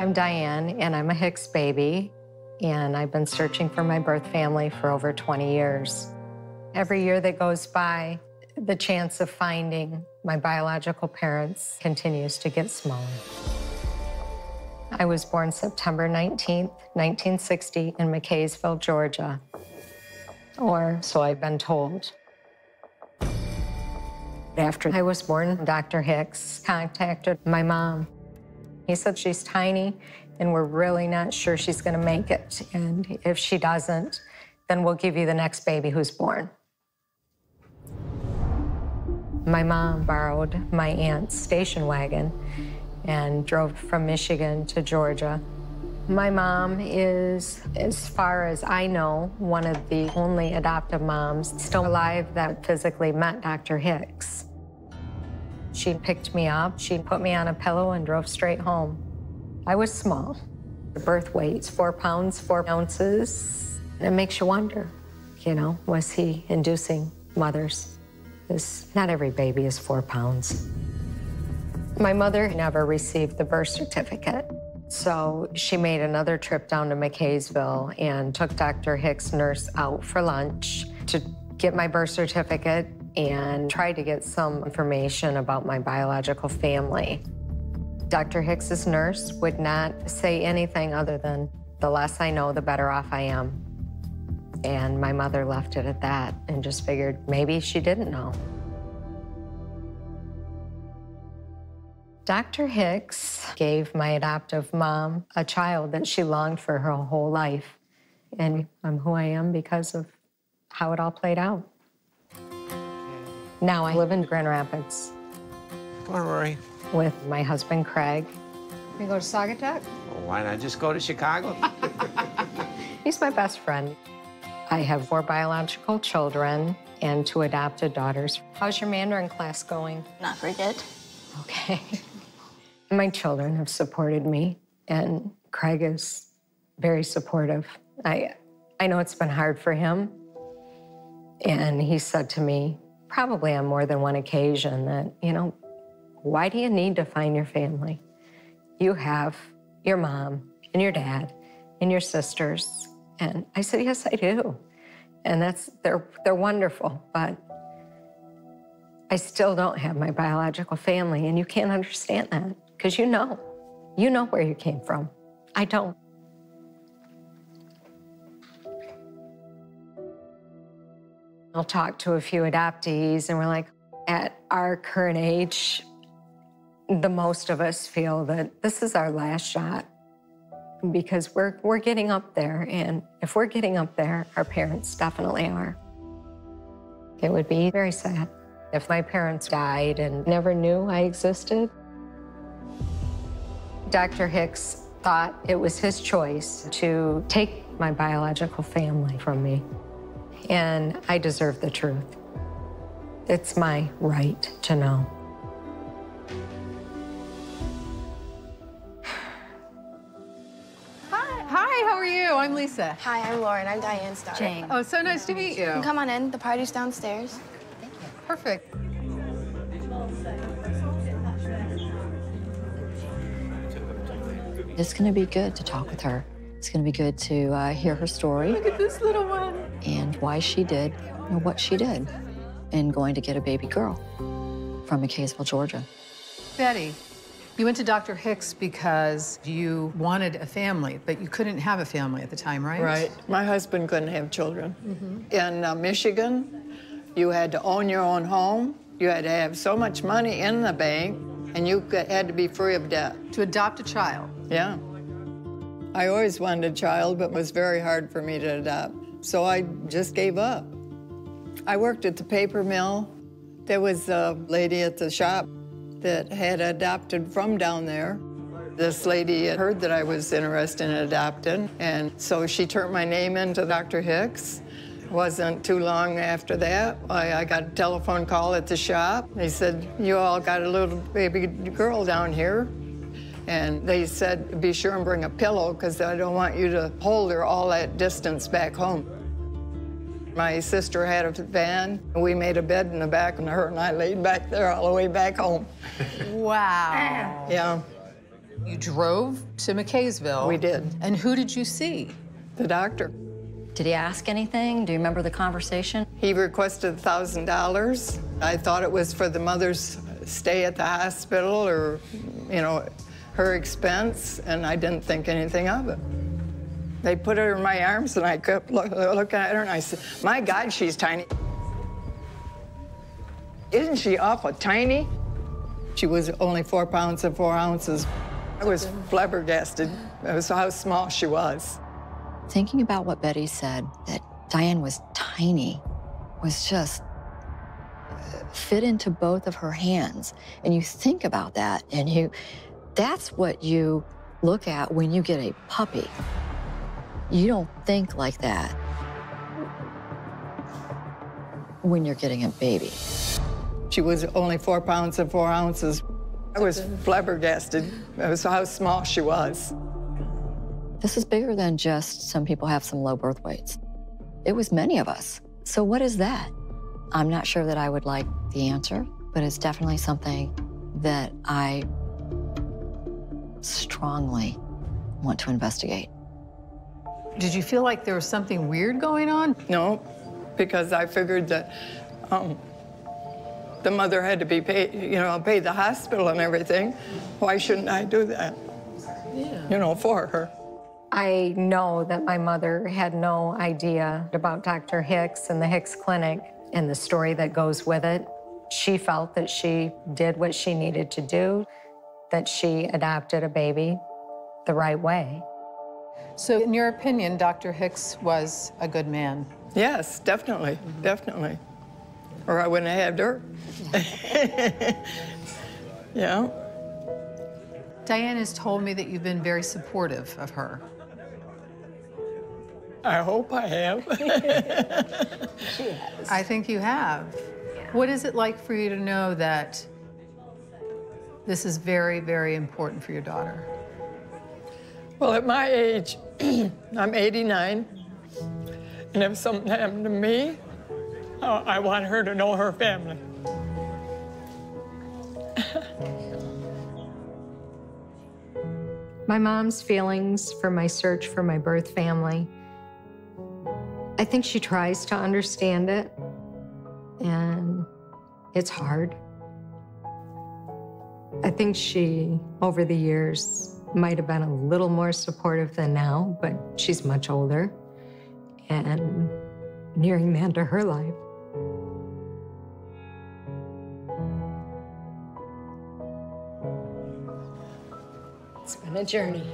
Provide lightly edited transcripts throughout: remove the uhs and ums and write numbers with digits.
I'm Diane, and I'm a Hicks baby, and I've been searching for my birth family for over 20 years. Every year that goes by, the chance of finding my biological parents continues to get smaller. I was born September 19th, 1960 in McKaysville, Georgia, or so I've been told. After I was born, Dr. Hicks contacted my mom. He said she's tiny, and we're really not sure she's going to make it. And if she doesn't, then we'll give you the next baby who's born. My mom borrowed my aunt's station wagon and drove from Michigan to Georgia. My mom is, as far as I know, one of the only adoptive moms still alive that physically met Dr. Hicks. She picked me up, she put me on a pillow and drove straight home. I was small. The birth weight's 4 pounds, 4 ounces. It makes you wonder, you know, was he inducing mothers? Because not every baby is 4 pounds. My mother never received the birth certificate, so she made another trip down to McKaysville and took Dr. Hicks' nurse out for lunch to get my birth certificate and tried to get some information about my biological family. Dr. Hicks's nurse would not say anything other than, the less I know, the better off I am. And my mother left it at that and just figured maybe she didn't know. Dr. Hicks gave my adoptive mom a child that she longed for her whole life. And I'm who I am because of how it all played out. Now I live in Grand Rapids. Come on, Rory. With my husband, Craig. You go to Saugatuck? Well, why not just go to Chicago? He's my best friend. I have 4 biological children and 2 adopted daughters. How's your Mandarin class going? Not very good. Okay. My children have supported me, and Craig is very supportive. I know it's been hard for him, and he said to me, probably on more than one occasion, that, you know, why do you need to find your family? You have your mom and your dad and your sisters. And I said, yes, I do. And they're wonderful, but I still don't have my biological family, and you can't understand that, because you know where you came from. I don't. I'll talk to a few adoptees, and we're like, at our current age, the most of us feel that this is our last shot, because we're getting up there, and if we're getting up there, our parents definitely are. It would be very sad if my parents died and never knew I existed. Dr. Hicks thought it was his choice to take my biological family from me, and I deserve the truth. It's my right to know. Hi, how are you? I'm Lisa. Hi, I'm Lauren. I'm Diane's daughter. Jane. Oh, so nice to meet you. Come on in. The party's downstairs. Perfect. It's going to be good to talk with her. It's going to be good to hear her story. Look at this little one. And why she did and what she did in going to get a baby girl from McKaysville, Georgia. Betty, you went to Dr. Hicks because you wanted a family, but you couldn't have a family at the time, right? Right. My husband couldn't have children. In Michigan, you had to own your own home. You had to have so much money in the bank, and you had to be free of debt. To adopt a child. Yeah. I always wanted a child, but it was very hard for me to adopt. So I just gave up. I worked at the paper mill. There was a lady at the shop that had adopted from down there. This lady had heard that I was interested in adopting, and so she turned my name into Dr. Hicks. Wasn't too long after that, I got a telephone call at the shop. They said, you all got a little baby girl down here. And they said, be sure and bring a pillow, because I don't want you to hold her all that distance back home. My sister had a van, and we made a bed in the back, and her and I laid back there all the way back home. Wow. Yeah. You drove to McKaysville. We did. And who did you see? The doctor. Did he ask anything? Do you remember the conversation? He requested $1,000. I thought it was for the mother's stay at the hospital or, you know, her expense, and I didn't think anything of it. They put her in my arms, and I kept looking at her, and I said, my God, she's tiny. Isn't she awful tiny? She was only 4 pounds and 4 ounces. I was flabbergasted. It was how small she was. Thinking about what Betty said, that Diane was tiny, was just fit into both of her hands. And you think about that, and that's what you look at when you get a puppy. You don't think like that when you're getting a baby. She was only 4 pounds and 4 ounces. I was flabbergasted. It was how small she was. This is bigger than just some people have some low birth weights. It was many of us. So what is that? I'm not sure that I would like the answer, but it's definitely something that I strongly want to investigate. Did you feel like there was something weird going on? No, because I figured that the mother had to be paid, you know, pay the hospital and everything. Why shouldn't I do that? Yeah. You know, for her. I know that my mother had no idea about Dr. Hicks and the Hicks Clinic and the story that goes with it. She felt that she did what she needed to do, that she adopted a baby the right way. So in your opinion, Dr. Hicks was a good man? Yes, definitely, definitely. Or I wouldn't have had her. Yeah. Diane has told me that you've been very supportive of her. I hope I have. She has. I think you have. Yeah. What is it like for you to know that this is very, very important for your daughter? Well, at my age, I'm 89, and if something happened to me, I want her to know her family. My mom's feelings for my search for my birth family, I think she tries to understand it, and it's hard. I think she, over the years, might have been a little more supportive than now, but she's much older and nearing the end of her life. It's been a journey.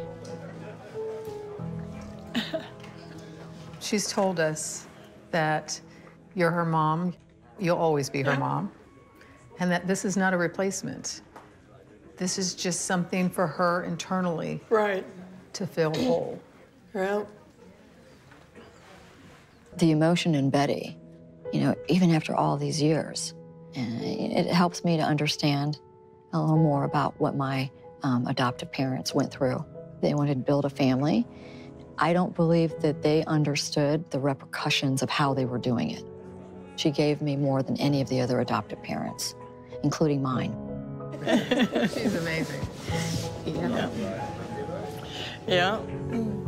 She's told us that you're her mom, you'll always be her mom, and that this is not a replacement. This is just something for her internally. Right. To feel whole. Yeah. The emotion in Betty, you know, even after all these years, it helps me to understand a little more about what my adoptive parents went through. They wanted to build a family. I don't believe that they understood the repercussions of how they were doing it. She gave me more than any of the other adoptive parents, including mine. She's amazing. Yeah. Yeah.